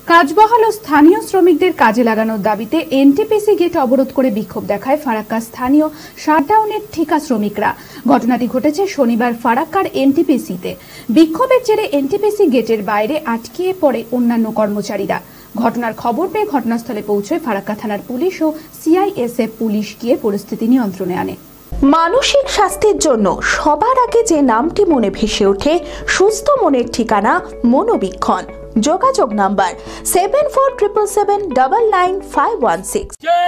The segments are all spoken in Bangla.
কাজ বহাল ও স্থানীয় শ্রমিকদের কাজে লাগানোর দাবিতে এনটিপিসি গেট অবরোধ করে বিক্ষোভ দেখায় ফারাক্কার স্থানীয় শাটডাউনের ঠিকা শ্রমিকরা। ঘটনাটি ঘটেছে শনিবার ফারাক্কার এনটিপিসিতে। বিক্ষোভের জেরে এনটিপিসি গেটের বাইরে আটকে পড়ে অন্যান্য কর্মচারীরা। ঘটনার খবর পেয়ে ঘটনাস্থলে পৌঁছয় ফারাক্কা থানার পুলিশ ও সিআইএসএফ পুলিশ গিয়ে পরিস্থিতি নিয়ন্ত্রণে আনে। মানসিক স্বাস্থ্যের জন্য সবার আগে যে নামটি মনে ভেসে ওঠে সুস্থ মনের ঠিকানা মনোবীক্ষণ। যোগাযোগ নাম্বার 7477799516।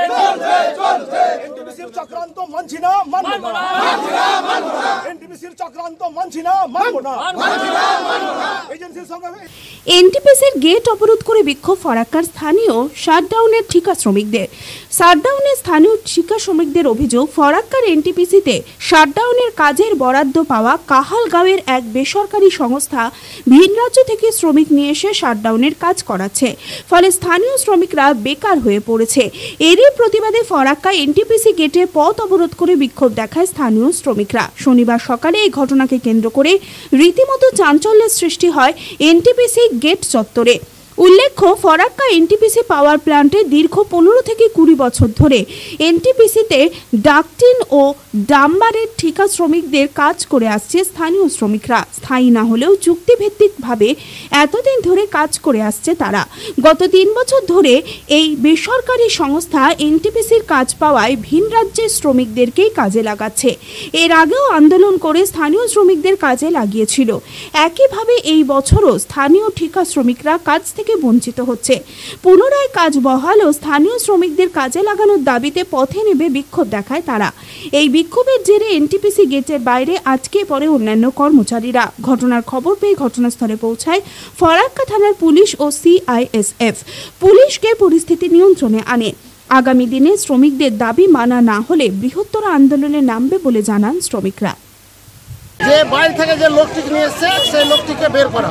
এনটিপিসির গেট অবরোধ করে বিক্ষোভ ফারাক্কার স্থানীয় শাটডাউনের ঠিকা শ্রমিকদের। শাটডাউনের স্থানীয় ঠিকা শ্রমিকদের অভিযোগ, ফারাক্কার এনটিপিসিতে শাটডাউনের কাজের বরাদ্দ পাওয়া কাহালগাঁওয়ের এক বেসরকারি সংস্থা ভিন রাজ্য থেকে শ্রমিক নিয়ে এসে শাটডাউনের কাজ করাচ্ছে, ফলে স্থানীয় শ্রমিকরা বেকার হয়ে পড়েছে। এরই প্রতিবাদে ফারাক্কা এনটিপিসি গেটে পথ অবরোধ করে বিক্ষোভ দেখায় স্থানীয় শ্রমিকরা। শনিবার সকালে এই ঘটনাকে কেন্দ্র করে রীতিমতো চাঞ্চল্যের সৃষ্টি হয় এনটিপিসি গেট চত্বরে। উল্লেখ্য, ফারাক্কা এনটিপিসি পাওয়ার প্ল্যান্টে দীর্ঘ 15 থেকে 20 বছর ধরে এনটিপিসিতে ডাকটিন ও ডাম্বারের ঠিকা শ্রমিকদের কাজ করে আসছে স্থানীয় শ্রমিকরা। স্থায়ী না হলেও চুক্তিভিত্তিকভাবে এতদিন ধরে কাজ করে আসছে তারা। গত 3 বছর ধরে এই বেসরকারি সংস্থা এনটিপিসির কাজ পাওয়ায় ভিন রাজ্যের শ্রমিকদেরকেই কাজে লাগাচ্ছে। এর আগেও আন্দোলন করে স্থানীয় শ্রমিকদের কাজে লাগিয়েছিল। একইভাবে এই বছরও স্থানীয় ঠিকা শ্রমিকরা কাজ থেকে বঞ্চিত হচ্ছে। পুনরায় কাজ বহাল ও স্থানীয় শ্রমিকদের কাজে লাগানোর দাবিতে পথে নেমে বিক্ষোভ দেখায় তারা। এই বিক্ষোভের জেরে এনটিপিসি গেটের বাইরে আটকে পড়ে অন্যান্য কর্মচারীরা। ঘটনার খবর পেয়ে ঘটনাস্থলে পৌঁছায় ফারাক্কা থানার পুলিশ ও সিআইএসএফ পুলিশকে পরিস্থিতি নিয়ন্ত্রণে আনে। আগামী দিনে শ্রমিকদের দাবি মানা না হলে বৃহত্তর আন্দোলনে নামবে বলে জানান শ্রমিকরা। যে বাইরে থেকে যে লোকটিকে নিয়ে এসছে সেই লোকটিকে বের করা,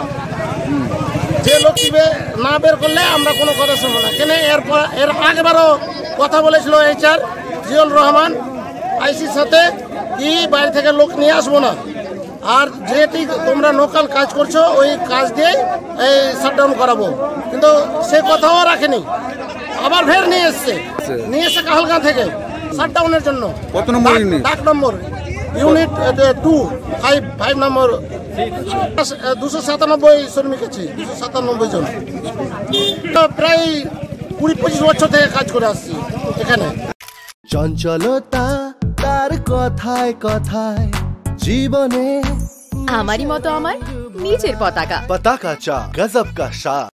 যে লোকটি না বের করলে আমরা কোনো কথা শুনবো না। কেন এর আগেবারও কথা বলেছিল এইচআর জিয়ল রহমান আইসির সাথে কি বাইরে থেকে লোক নিয়ে আসবো না, আর যেটি তোমরা লোকাল কাজ করছো ওই কাজ দিয়ে এই শাটডাউন করাবো, কিন্তু সে কথাও রাখেনি। আবার ফের নিয়ে এসছে কাহালগাঁ থেকে শাটডাউনের জন্য। কত নম্বর ডাক নম্বর ইউনিট 2 5 নম্বর 297 শ্রমিক আছে, 297 জন। প্রায় 20-25 বছর থেকে কাজ করে আসছি এখানে। চঞ্চলতা তার কথায় কথায় জীবনে আমারই মতো আমার নিজের পতাকা চা গজব কা শাহ।